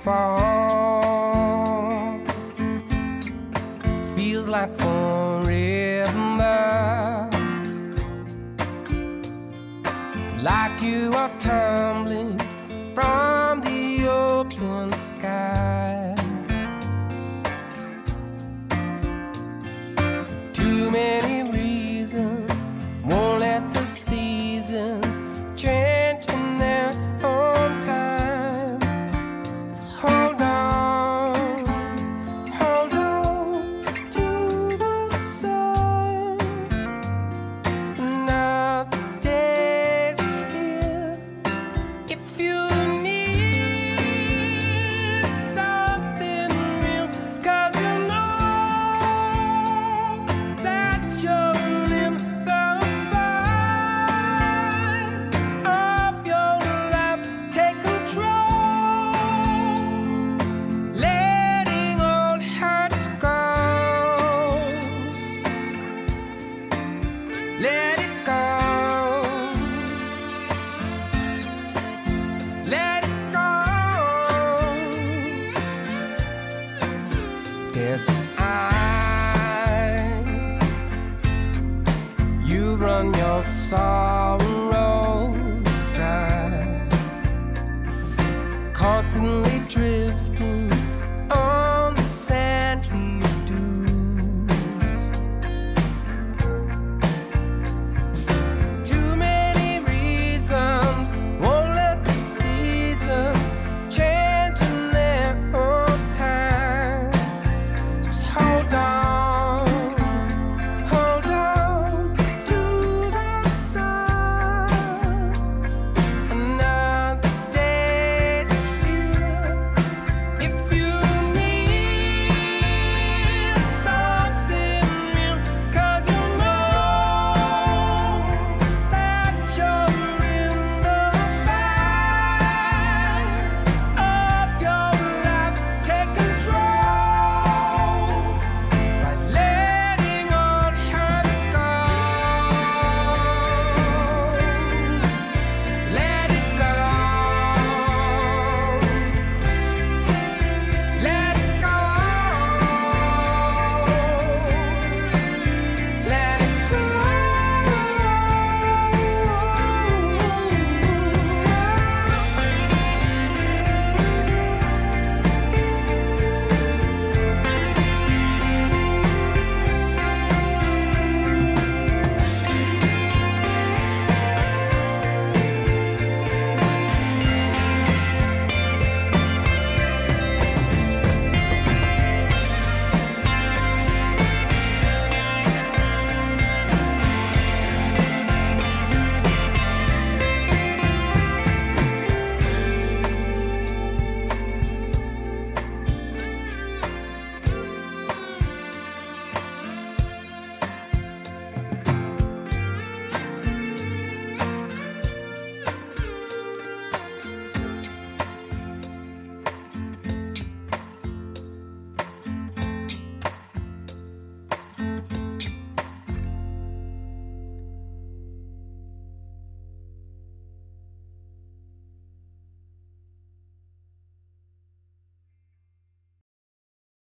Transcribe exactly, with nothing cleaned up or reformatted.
fall. Feels like forever, like you are tumbling from the open sky. Too many reasons won't let the seasons change in their own time. Hold on, hold on to the sun. Another day's here. If you need something real, 'cause you know that you're in the fight of your life. Take control, letting old hurts go. Let it go. Let it go. There's I. You run your sorrows dry, constantly driven